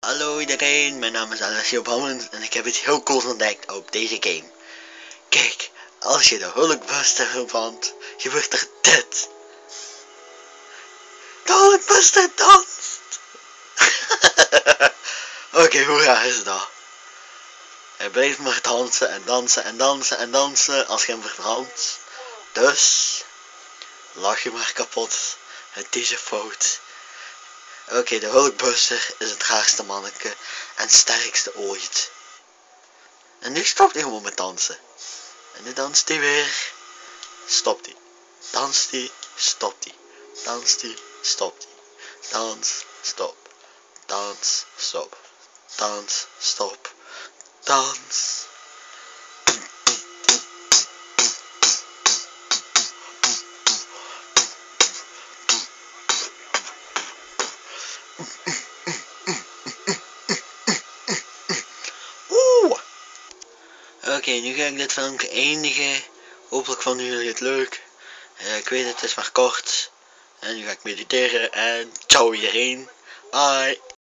Hallo iedereen, mijn naam is Alessio Bammens en ik heb iets heel cools ontdekt op deze game. Kijk, als je de Hulkbuster verbrandt, gebeurt er dit. De Hulkbuster danst! Oké, hoe raar is dat? Hij blijft maar dansen en dansen en dansen en dansen als je hem verbrandt. Dus, lach je maar kapot. Het is een fout. Oké, de Hulkbuster is het raarste manneke en sterkste ooit. En nu stopt hij gewoon met dansen. En nu danst hij weer. Stopt hij. Danst hij. Stopt hij. Danst hij. Stopt hij. Dans. Stop. Dans. Stop. Dans. Stop. Dans. Oké, nu ga ik dit filmpje eindigen. Hopelijk vonden jullie het leuk. Ik weet het is maar kort. En nu ga ik mediteren en ciao iedereen. Bye.